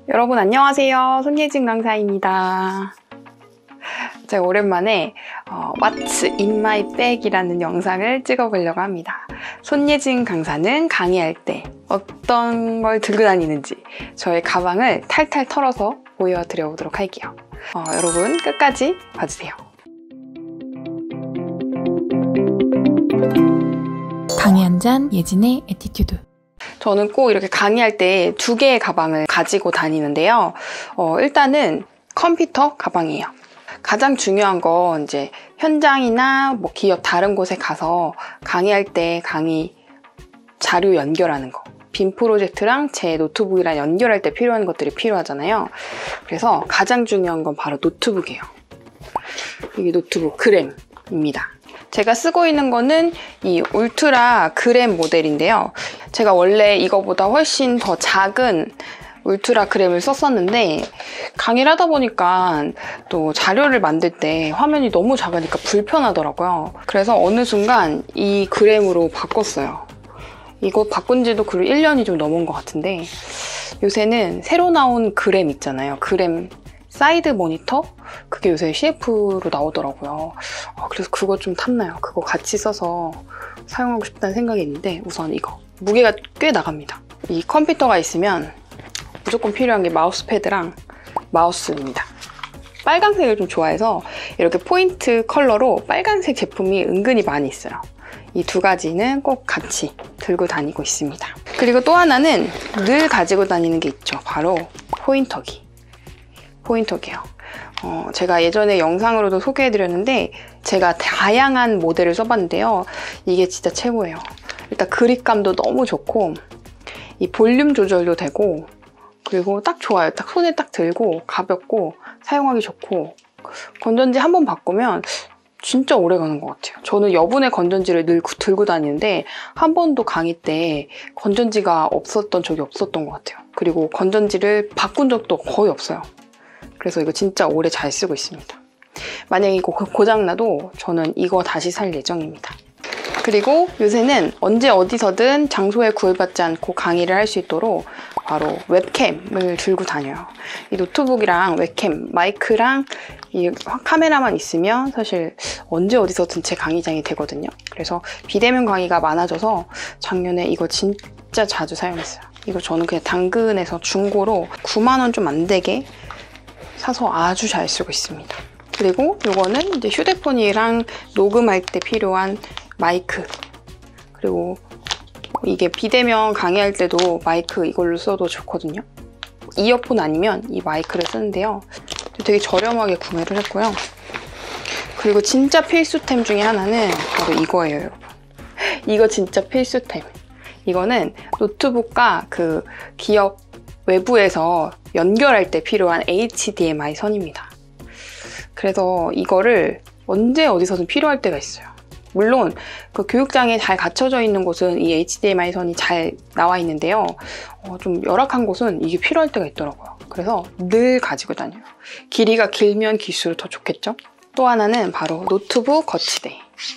여러분 안녕하세요. 손예진 강사입니다. 제가 오랜만에 What's in my bag이라는 영상을 찍어보려고 합니다. 손예진 강사는 강의할 때 어떤 걸 들고 다니는지 저의 가방을 탈탈 털어서 보여드려 보도록 할게요. 여러분 끝까지 봐주세요. 강의 한 잔 예진의 에티튜드. 저는 꼭 이렇게 강의할 때 두 개의 가방을 가지고 다니는데요. 일단은 컴퓨터 가방이에요. 가장 중요한 건 이제 현장이나 뭐 기업 다른 곳에 가서 강의할 때 강의 자료 연결하는 거. 빔 프로젝트랑 제 노트북이랑 연결할 때 필요한 것들이 필요하잖아요. 그래서 가장 중요한 건 바로 노트북이에요. 이게 노트북 그램입니다. 제가 쓰고 있는 거는 이 울트라 그램 모델인데요. 제가 원래 이거보다 훨씬 더 작은 울트라 그램을 썼었는데 강의를 하다 보니까 또 자료를 만들 때 화면이 너무 작으니까 불편하더라고요. 그래서 어느 순간 이 그램으로 바꿨어요. 이거 바꾼 지도 1년이 좀 넘은 것 같은데 요새는 새로 나온 그램 있잖아요. 그램 사이드 모니터? 그게 요새 CF로 나오더라고요. 그래서 그거 좀 탐나요. 그거 같이 써서 사용하고 싶다는 생각이 있는데 우선 이거. 무게가 꽤 나갑니다. 이 컴퓨터가 있으면 무조건 필요한 게 마우스패드랑 마우스입니다. 빨간색을 좀 좋아해서 이렇게 포인트 컬러로 빨간색 제품이 은근히 많이 있어요. 이 두 가지는 꼭 같이 들고 다니고 있습니다. 그리고 또 하나는 늘 가지고 다니는 게 있죠. 바로 포인터기. 포인터기요. 제가 예전에 영상으로도 소개해드렸는데 제가 다양한 모델을 써봤는데요. 이게 진짜 최고예요. 일단 그립감도 너무 좋고 이 볼륨 조절도 되고 그리고 딱 좋아요. 딱 손에 딱 들고 가볍고 사용하기 좋고 건전지 한번 바꾸면 진짜 오래 가는 것 같아요. 저는 여분의 건전지를 늘 들고 다니는데 한 번도 강의 때 건전지가 없었던 적이 없었던 것 같아요. 그리고 건전지를 바꾼 적도 거의 없어요. 그래서 이거 진짜 오래 잘 쓰고 있습니다. 만약에 이거 고장나도 저는 이거 다시 살 예정입니다. 그리고 요새는 언제 어디서든 장소에 구애받지 않고 강의를 할 수 있도록 바로 웹캠을 들고 다녀요. 이 노트북이랑 웹캠, 마이크랑 이 카메라만 있으면 사실 언제 어디서든 제 강의장이 되거든요. 그래서 비대면 강의가 많아져서 작년에 이거 진짜 자주 사용했어요. 이거 저는 그냥 당근에서 중고로 9만 원 좀 안 되게 사서 아주 잘 쓰고 있습니다. 그리고 이거는 이제 휴대폰이랑 녹음할 때 필요한 마이크. 그리고 이게 비대면 강의할 때도 마이크 이걸로 써도 좋거든요. 이어폰 아니면 이 마이크를 쓰는데요. 되게 저렴하게 구매를 했고요. 그리고 진짜 필수템 중에 하나는 바로 이거예요, 여러분. 이거 진짜 필수템. 이거는 노트북과 그 기업 외부에서 연결할 때 필요한 HDMI 선입니다. 그래서 이거를 언제 어디서든 필요할 때가 있어요. 물론 그 교육장에 잘 갖춰져 있는 곳은 이 HDMI 선이 잘 나와 있는데요. 좀 열악한 곳은 이게 필요할 때가 있더라고요. 그래서 늘 가지고 다녀요. 길이가 길면 길수록 더 좋겠죠? 또 하나는 바로 노트북 거치대.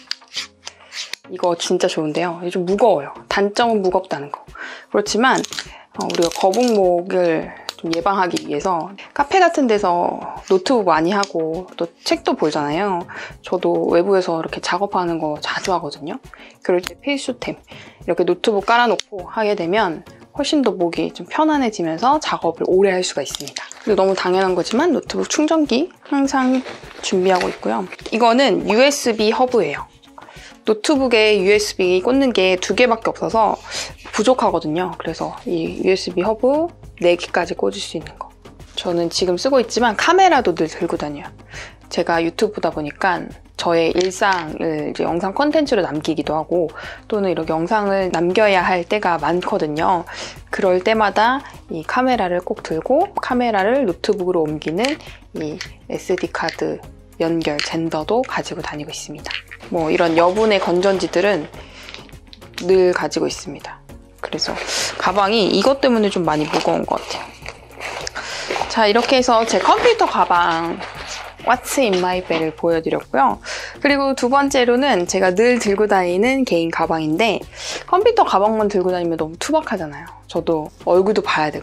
이거 진짜 좋은데요. 이게 좀 무거워요. 단점은 무겁다는 거. 그렇지만 우리가 거북목을 좀 예방하기 위해서 카페 같은 데서 노트북 많이 하고 또 책도 보잖아요. 저도 외부에서 이렇게 작업하는 거 자주 하거든요. 그럴 때 필수템. 이렇게 노트북 깔아놓고 하게 되면 훨씬 더 목이 좀 편안해지면서 작업을 오래 할 수가 있습니다. 그리고 너무 당연한 거지만 노트북 충전기 항상 준비하고 있고요. 이거는 USB 허브예요. 노트북에 USB 꽂는 게 2개밖에 없어서 부족하거든요. 그래서 이 USB 허브 4개까지 꽂을 수 있는 거. 저는 지금 쓰고 있지만 카메라도 늘 들고 다녀요. 제가 유튜브다 보니까 저의 일상을 이제 영상 콘텐츠로 남기기도 하고 또는 이렇게 영상을 남겨야 할 때가 많거든요. 그럴 때마다 이 카메라를 꼭 들고 카메라를 노트북으로 옮기는 이 SD카드 연결 젠더도 가지고 다니고 있습니다. 뭐 이런 여분의 건전지들은 늘 가지고 있습니다. 그래서 가방이 이것 때문에 좀 많이 무거운 것 같아요. 자, 이렇게 해서 제 컴퓨터 가방 What's in my bag을 보여드렸고요. 그리고 두 번째로는 제가 늘 들고 다니는 개인 가방인데 컴퓨터 가방만 들고 다니면 너무 투박하잖아요. 저도 얼굴도 봐야 되고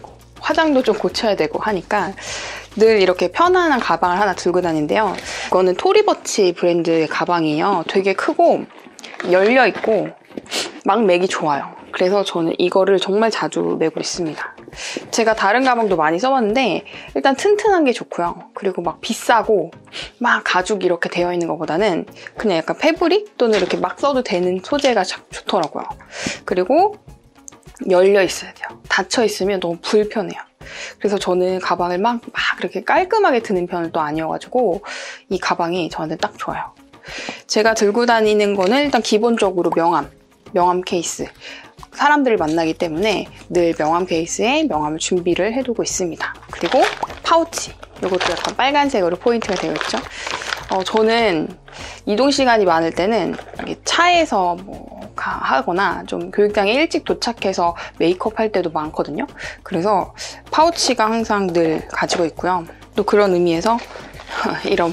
화장도 좀 고쳐야 되고 하니까 늘 이렇게 편안한 가방을 하나 들고 다니는데요. 이거는 토리버치 브랜드의 가방이에요. 되게 크고 열려있고 막 매기 좋아요. 그래서 저는 이거를 정말 자주 메고 있습니다. 제가 다른 가방도 많이 써봤는데 일단 튼튼한 게 좋고요. 그리고 막 비싸고 막 가죽 이렇게 되어 있는 것보다는 그냥 약간 패브릭 또는 이렇게 막 써도 되는 소재가 좋더라고요. 그리고 열려 있어야 돼요. 닫혀 있으면 너무 불편해요. 그래서 저는 가방을 막 이렇게 깔끔하게 드는 편은 또 아니어가지고 이 가방이 저한테 딱 좋아요. 제가 들고 다니는 거는 일단 기본적으로 명함 케이스. 사람들을 만나기 때문에 늘 명함 케이스에 명함을 준비를 해두고 있습니다. 그리고 파우치. 이것도 약간 빨간색으로 포인트가 되어 있죠. 저는 이동 시간이 많을 때는 차에서 하거나 좀 교육장에 일찍 도착해서 메이크업 할 때도 많거든요. 그래서 파우치가 항상 늘 가지고 있고요. 또 그런 의미에서 이런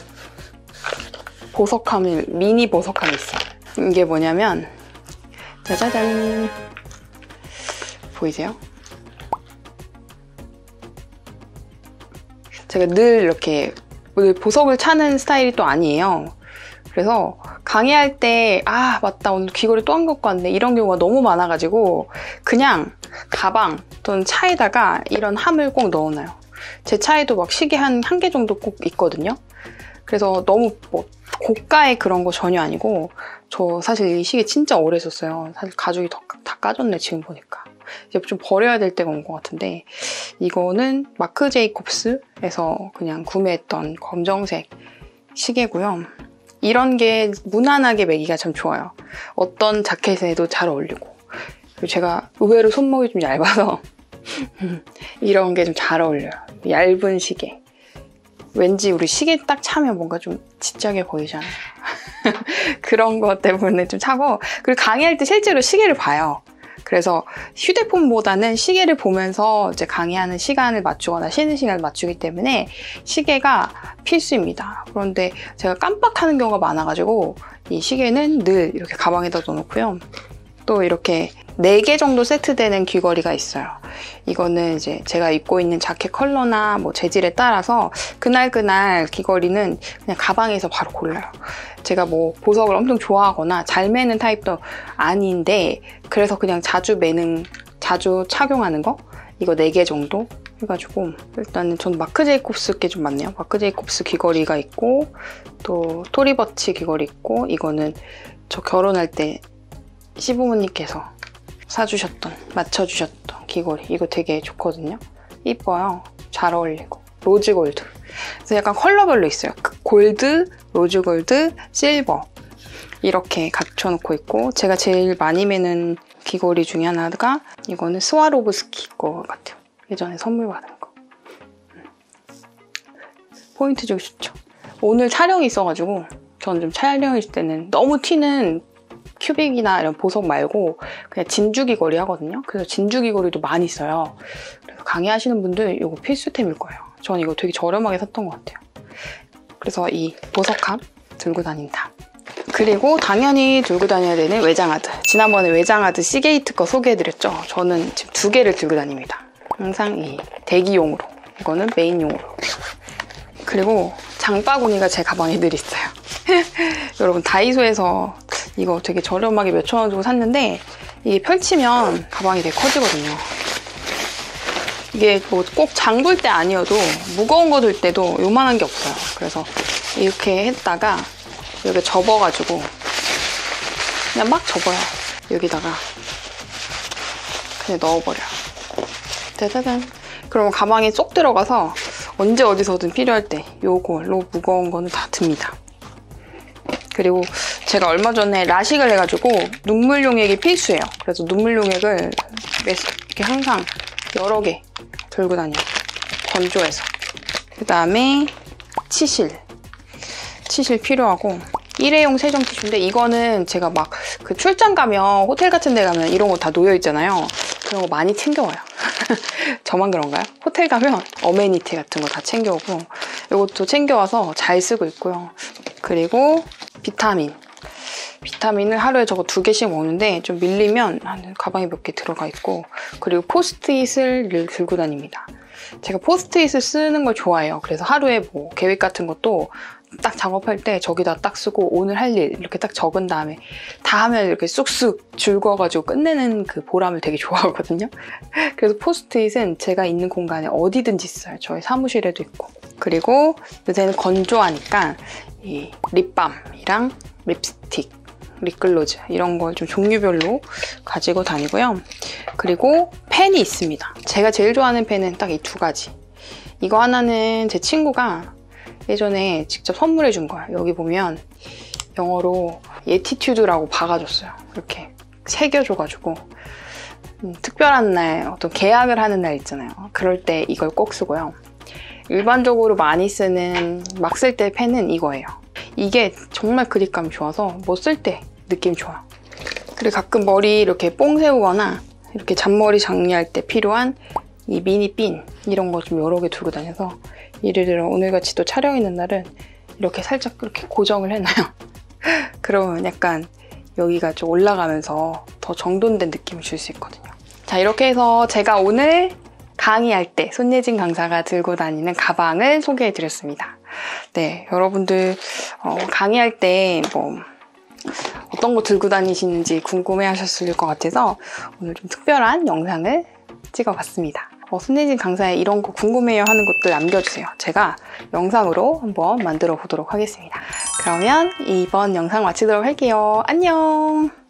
미니 보석함이 있어요. 이게 뭐냐면 짜자잔, 보이세요? 제가 늘 이렇게 보석을 차는 스타일이 또 아니에요. 그래서 강의할 때 맞다, 오늘 귀걸이 또 안 갖고 왔네, 이런 경우가 너무 많아가지고 그냥 가방 또는 차에다가 이런 함을 꼭 넣어놔요. 제 차에도 막 시계 한 개 정도 꼭 있거든요. 그래서 너무 고가의 그런 거 전혀 아니고, 저 사실 이 시계 진짜 오래 썼어요. 사실 가죽이 다 까졌네, 지금 보니까. 이제 좀 버려야 될 때가 온 것 같은데, 이거는 마크 제이콥스에서 그냥 구매했던 검정색 시계고요. 이런 게 무난하게 매기가 참 좋아요. 어떤 자켓에도 잘 어울리고, 그리고 제가 의외로 손목이 좀 얇아서 이런 게 좀 잘 어울려요. 얇은 시계. 왠지 우리 시계 딱 차면 뭔가 좀 지적해 보이잖아요. 그런 것 때문에 좀 차고, 그리고 강의할 때 실제로 시계를 봐요. 그래서 휴대폰보다는 시계를 보면서 이제 강의하는 시간을 맞추거나 쉬는 시간을 맞추기 때문에 시계가 필수입니다. 그런데 제가 깜빡하는 경우가 많아가지고 이 시계는 늘 이렇게 가방에다 넣어놓고요. 또 이렇게 4개 정도 세트되는 귀걸이가 있어요. 이거는 이제 제가 입고 있는 자켓 컬러나 재질에 따라서 그날 귀걸이는 그냥 가방에서 바로 골라요. 제가 보석을 엄청 좋아하거나 잘 매는 타입도 아닌데, 그래서 그냥 자주 착용하는 거? 이거 4개 정도 해가지고, 일단은 전 마크 제이콥스 게 좀 많네요. 마크 제이콥스 귀걸이가 있고, 또 토리버치 귀걸이 있고, 이거는 저 결혼할 때 시부모님께서 맞춰주셨던 귀걸이. 이거 되게 좋거든요. 이뻐요. 잘 어울리고. 로즈 골드. 그래서 약간 컬러별로 있어요. 골드, 로즈 골드, 실버. 이렇게 갖춰놓고 있고, 제가 제일 많이 매는 귀걸이 중에 하나가 이거는 스와로브스키 거 같아요. 예전에 선물 받은 거. 포인트 좀 좋죠. 오늘 촬영이 있어가지고 저는 좀 촬영일 때는 너무 튀는 큐빅이나 이런 보석 말고 그냥 진주 귀걸이 하거든요. 그래서 진주 귀걸이도 많이 써요. 그래서 강의하시는 분들 이거 필수템일 거예요. 저는 이거 되게 저렴하게 샀던 것 같아요. 그래서 이 보석함 들고 다닌다. 그리고 당연히 들고 다녀야 되는 외장하드. 지난번에 외장하드 시게이트 거 소개해드렸죠. 저는 지금 2개를 들고 다닙니다. 항상 이 대기용으로, 이거는 메인용으로. 그리고 장바구니가 제 가방에 늘 있어요. 여러분, 다이소에서 이거 되게 저렴하게 몇천 원 주고 샀는데 이게 펼치면 가방이 되게 커지거든요. 이게 꼭 장 볼 때 아니어도 무거운 거 들 때도 요만한 게 없어요. 그래서 이렇게 했다가 여기 접어가지고 그냥 막 접어요. 여기다가 그냥 넣어버려요. 짜자잔. 그러면 가방에 쏙 들어가서 언제 어디서든 필요할 때 요걸로 무거운 거는 다 듭니다. 그리고 제가 얼마 전에 라식을 해가지고 눈물 용액이 필수예요. 그래서 눈물 용액을 이렇게 항상 여러 개 들고 다녀요. 건조해서. 그 다음에 치실 필요하고, 일회용 세정 티슈인데 이거는 제가 막 그 출장 가면, 호텔 같은 데 가면 이런 거 다 놓여 있잖아요. 그런 거 많이 챙겨와요. 저만 그런가요? 호텔 가면 어메니티 같은 거 다 챙겨오고, 이것도 챙겨와서 잘 쓰고 있고요. 그리고 비타민을 하루에 저거 2개씩 먹는데 좀 밀리면 가방에 몇 개 들어가 있고, 그리고 포스트잇을 늘 들고 다닙니다. 제가 포스트잇을 쓰는 걸 좋아해요. 그래서 하루에 뭐 계획 같은 것도 딱 작업할 때 저기다 딱 쓰고 오늘 할 일 이렇게 딱 적은 다음에 다 하면 이렇게 쑥쑥 줄거가지고 끝내는 그 보람을 되게 좋아하거든요. 그래서 포스트잇은 제가 있는 공간에 어디든지 있어요. 저희 사무실에도 있고. 그리고 요새는 건조하니까 이 립밤이랑 립스틱, 립글로즈 이런 걸 좀 종류별로 가지고 다니고요. 그리고 펜이 있습니다. 제가 제일 좋아하는 펜은 딱 이 두 가지. 이거 하나는 제 친구가 예전에 직접 선물해 준 거예요. 여기 보면 영어로 에티튜드라고 박아줬어요. 이렇게 새겨줘가지고 특별한 날, 어떤 계약을 하는 날 있잖아요. 그럴 때 이걸 꼭 쓰고요. 일반적으로 많이 쓰는 막 쓸 때 펜은 이거예요. 이게 정말 그립감이 좋아서 뭐 쓸 때 느낌 좋아요. 그리고 가끔 머리 이렇게 뽕 세우거나 이렇게 잔머리 정리할 때 필요한 이 미니 핀 이런 거 좀 여러 개 두고 다녀서 예를 들어 오늘같이 또 촬영 있는 날은 이렇게 살짝 이렇게 고정을 해놔요. 그러면 약간 여기가 좀 올라가면서 더 정돈된 느낌을 줄 수 있거든요. 자, 이렇게 해서 제가 오늘 강의할 때 손예진 강사가 들고 다니는 가방을 소개해드렸습니다. 네, 여러분들 강의할 때 뭐 어떤 거 들고 다니시는지 궁금해하셨을 것 같아서 오늘 좀 특별한 영상을 찍어봤습니다. 손예진 강사의 이런 거 궁금해요 하는 것들 남겨주세요. 제가 영상으로 한번 만들어 보도록 하겠습니다. 그러면 이번 영상 마치도록 할게요. 안녕!